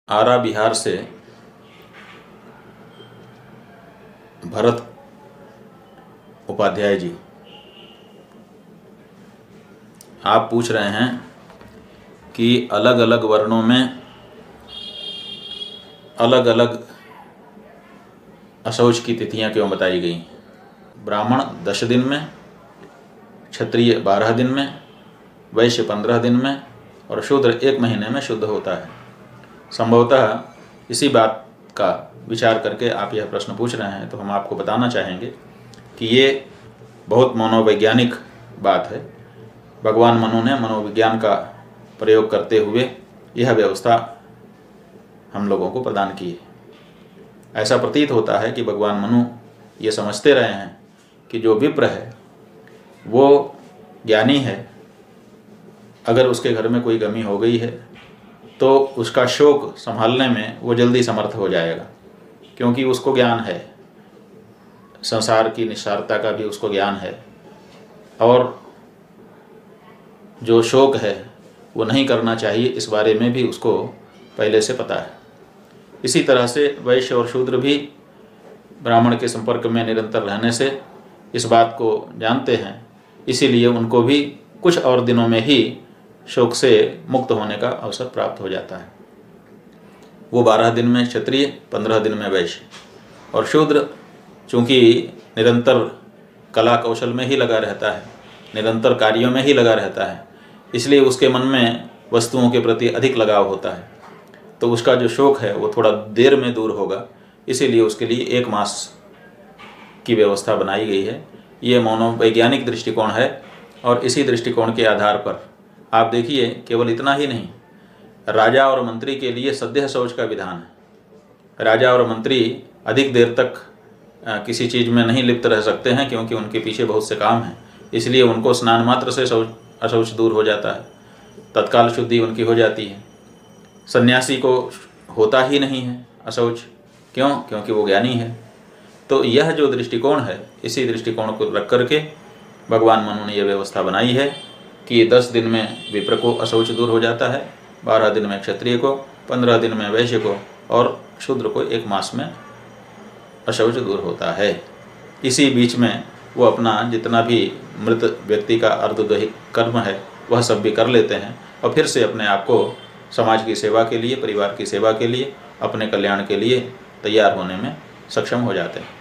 आरा बिहार से भरत उपाध्याय जी, आप पूछ रहे हैं कि अलग अलग वर्णों में अलग अलग अशौच की तिथियां क्यों बताई गई। ब्राह्मण 10 दिन में, क्षत्रिय 12 दिन में, वैश्य 15 दिन में और शूद्र 1 महीने में शुद्ध होता है। संभवतः इसी बात का विचार करके आप यह प्रश्न पूछ रहे हैं, तो हम आपको बताना चाहेंगे कि ये बहुत मनोवैज्ञानिक बात है। भगवान मनु ने मनोविज्ञान का प्रयोग करते हुए यह व्यवस्था हम लोगों को प्रदान की है। ऐसा प्रतीत होता है कि भगवान मनु ये समझते रहे हैं कि जो विप्र है वो ज्ञानी है, अगर उसके घर में कोई कमी हो गई है तो उसका शोक संभालने में वो जल्दी समर्थ हो जाएगा, क्योंकि उसको ज्ञान है, संसार की निस्सारता का भी उसको ज्ञान है और जो शोक है वो नहीं करना चाहिए इस बारे में भी उसको पहले से पता है। इसी तरह से वैश्य और शूद्र भी ब्राह्मण के संपर्क में निरंतर रहने से इस बात को जानते हैं, इसीलिए उनको भी कुछ और दिनों में ही शोक से मुक्त होने का अवसर प्राप्त हो जाता है। वो 12 दिन में क्षत्रिय, 15 दिन में वैश्य। और शूद्र चूँकि निरंतर कला कौशल में ही लगा रहता है, निरंतर कार्यों में ही लगा रहता है, इसलिए उसके मन में वस्तुओं के प्रति अधिक लगाव होता है, तो उसका जो शोक है वो थोड़ा देर में दूर होगा। इसीलिए उसके लिए 1 मास की व्यवस्था बनाई गई है। ये मनोवैज्ञानिक दृष्टिकोण है और इसी दृष्टिकोण के आधार पर आप देखिए, केवल इतना ही नहीं, राजा और मंत्री के लिए सद्यः शौच का विधान है। राजा और मंत्री अधिक देर तक किसी चीज़ में नहीं लिप्त रह सकते हैं, क्योंकि उनके पीछे बहुत से काम हैं, इसलिए उनको स्नान मात्र से अशौच दूर हो जाता है, तत्काल शुद्धि उनकी हो जाती है। सन्यासी को होता ही नहीं है अशौच, क्यों? क्योंकि वो ज्ञानी है। तो यह जो दृष्टिकोण है, इसी दृष्टिकोण को रख करके भगवान मनु ने यह व्यवस्था बनाई है कि 10 दिन में विप्र को अशौच दूर हो जाता है, 12 दिन में क्षत्रिय को, 15 दिन में वैश्य को और शूद्र को 1 मास में अशौच दूर होता है। इसी बीच में वो अपना जितना भी मृत व्यक्ति का अर्धदैहिक कर्म है वह सब भी कर लेते हैं और फिर से अपने आप को समाज की सेवा के लिए, परिवार की सेवा के लिए, अपने कल्याण के लिए तैयार होने में सक्षम हो जाते हैं।